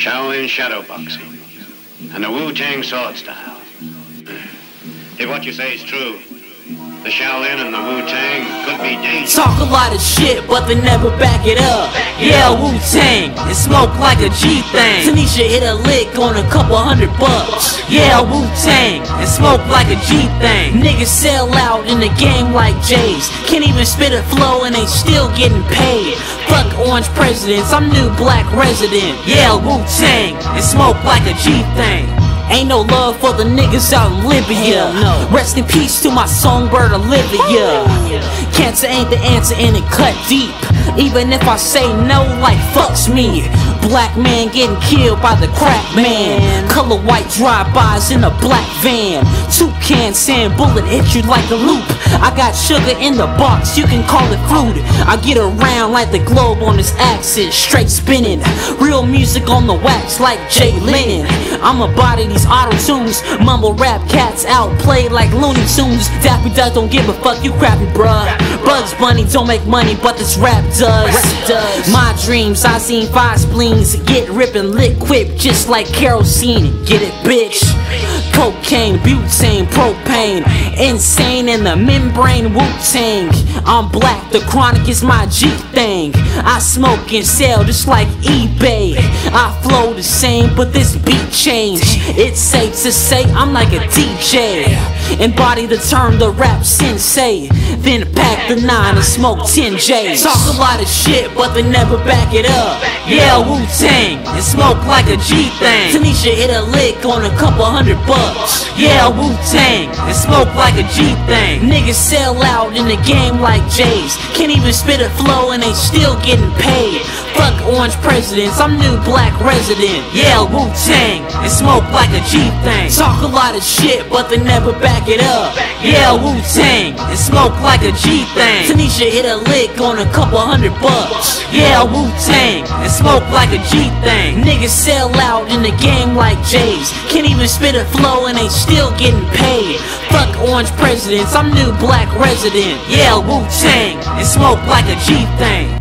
Shaolin shadow boxing, and the Wu-Tang sword style. If what you say is true, the Shaolin and the Wu-Tang could be dangerous. Talk a lot of shit, but they never back it up. Yeah, Wu-Tang, and smoke like a G-thing. Tanisha hit a lick on a couple $100. Yeah, Wu-Tang, and smoke like a G-thing. Niggas sell out in the game like Jays. Can't even spit a flow and they still getting paid. Fuck orange presidents, I'm new black resident. Yeah, Wu-Tang, and smoke like a G-thing. Ain't no love for the niggas out in Libya. No. Rest in peace to my songbird Olivia. Cancer ain't the answer and it cut deep. Even if I say no, like fucks me. Black man getting killed by the crack man. Color white drive-bys in a black van. Toucan sand bullet hit you like a loop. I got sugar in the box, you can call it fruit. I get around like the globe on its axis, straight spinning. Real music on the wax like Jay Lennon. I'ma body these auto-tunes. Mumble rap cats outplayed like Looney Tunes. Daffy Duck don't give a fuck, you crappy bruh. Bugs Bunny don't make money, but this rap does. My dreams, I seen 5 spleens get ripping liquid just like kerosene. Get it, bitch? Cocaine, butane, propane, insane in the membrane, Wu-Tang. I'm black, the chronic is my G thing. I smoke and sell just like eBay. I flow the same, but this beat change. It's safe to say I'm like a DJ. Embody the term, the rap sensei. Then pack the 9 and smoke 10 J's. Talk a lot of shit, but they never back it up. Yeah, Wu-Tang, and smoke like a G thing. Tanisha hit a lick on a couple $100. Yeah, Wu-Tang, and smoke like a G thing. Niggas sell out in the game like Jays. Can't even spit a flow and they still getting paid. Fuck orange presidents, I'm new black resident. Yeah, Wu-Tang, and smoke like a G thing. Talk a lot of shit, but they never back it up. Yeah, Wu-Tang, and smoke like a G thing. Tanisha hit a lick on a couple $100. Yeah, Wu-Tang, and smoke like a G thing. Niggas sell out in the game like Jays. Can't even spit a flow and they still getting paid. Fuck orange presidents, I'm new black resident. Yeah, Wu-Tang, and smoke like a G thing.